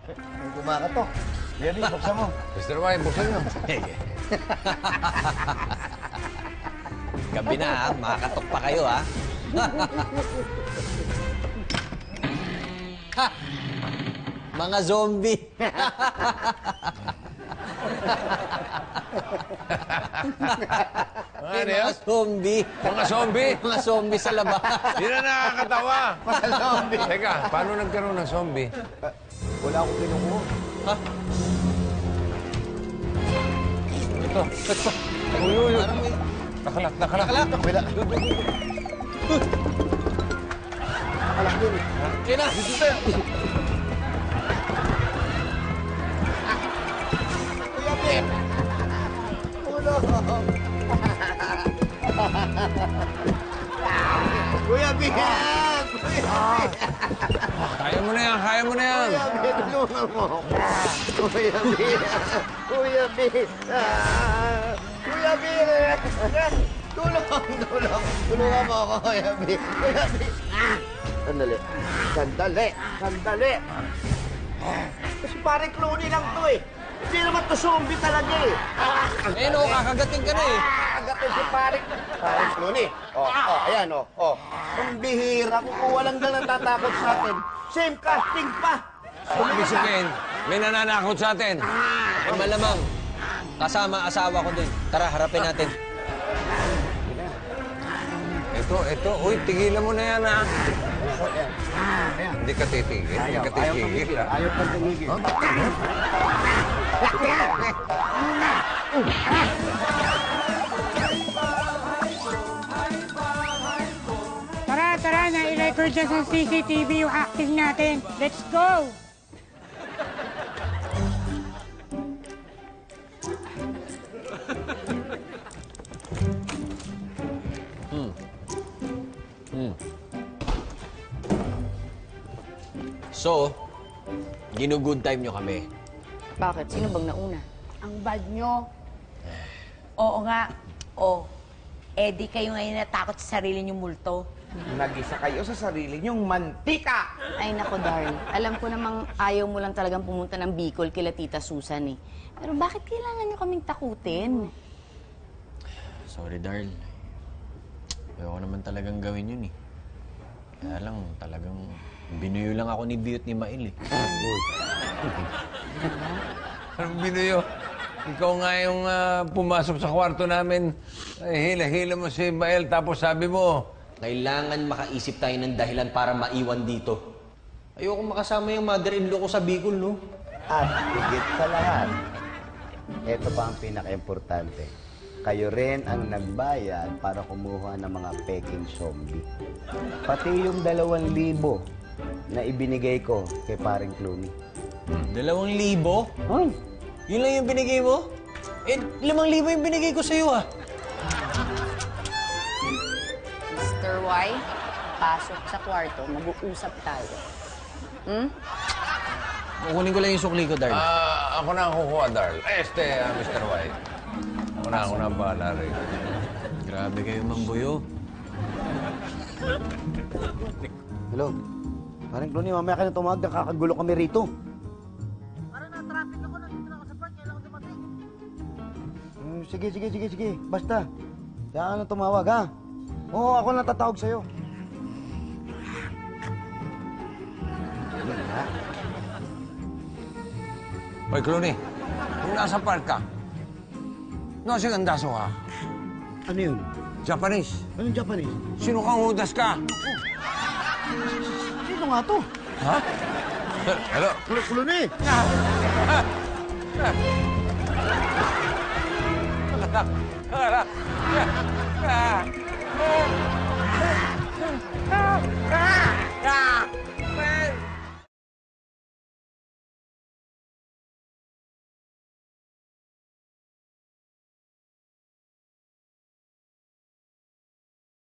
Ang kumakatok. Yan, buksan mo. Mr. White, buksan nyo. Gabi na, ha? Makakatok pa kayo, ha? Ha! Mga zombie. Ano yan? Mga zombie. Mga zombie? Mga zombie sa labas. Di na nakakatawa. Mga zombie. Teka, paano nagkaroon ng zombie? Wala akong kinukuha. Ha? Ito. Uy, uy, uy. Nakalak, nakalak. Nakalak. Wala. Nakalak din. Yan na. Kuya Bip! Tulong! Kuya Bip! Kuya Bip! Kaya mo na yan, kaya mo na yan. Kuya Bip, tulungan mo! Kuya Bip! Kuya Bip! Kuya Bip! Tulong! Tulong! Tulungan mo ako, Kuya Bip! Kuya Bip! Sandali! Sandali! Sandali! Kasi parang Clooney lang to eh. Hindi naman to zombie talaga eh. Eh, no, kakagating ka na eh. Agatin si Paring. Paring Clooney. Ayan Ang bihira. Kung walang dalang tatakot sa atin. Same casting pa. Ibig sabihin, may nananakot sa atin. Eh, malamang. Kasama asawa ko dun. Tara, harapin natin. Ito. Uy, tigilan mo na yan, ha? Ayan. Hindi ka titigil. Hindi ka titigil, ha? Ayaw pa tumigil. Tara, na-i-record siya sa CCTV yung acting natin. Let's go! So, ginugood time nyo kami. Bakit? Sino bang nauna? Ang bad nyo. Oo nga. Eh di kayo ngayon natakot sa sarili niyong multo. Nag-isa kayo sa sarili niyong mantika! Ay, nako, Darl. Alam ko namang ayaw mo lang talagang pumunta ng Bicol kila Tita Susan eh. Pero bakit kailangan niyo kaming takutin? Sorry, Darl. Ayoko naman talagang gawin yun eh. Kaya lang, talagang binuyo lang ako ni Biyot ni Mail eh. Anong binuyo? Ikaw nga yung pumasok sa kwarto namin. Ay, hila-hila mo si Mael, tapos sabi mo, Kailangan makaisip tayo ng dahilan para maiwan dito. Ayoko makasama yung mother-in-law ko sa Bicol, no? At higit sa lahat, ito pa ang pinaka-importante. Kayo rin ang nagbayad para kumuha ng mga peking zombie. Pati yung 2,000 na ibinigay ko kay paring Clooney. 2,000? Hoy! Yun lang yung binigay mo? Eh, 5,000 yung binigay ko sa'yo, ah. Mr. Y, pasok sa kwarto, mag-uusap tayo. Kukunin ko lang yung sukli ko, Darl. ako na ang kukuha, Darl. Mr. White. Ako na ang bahala rin. Grabe kayo, Mambuyo. Hello? Paring Clooney, mamaya ka na tumawag, nakakagulo kami rito. Sige. Basta. Kaya ka na tumawag, ha? Oo, ako na tatawag sa'yo. Hoy, Clooney. Kung nasa park ka, nasa gandaso ka. Ano yun? Japanese. Anong Japanese? Sino kang hudas ka? Sino nga to? Ha? Hello? Clooney!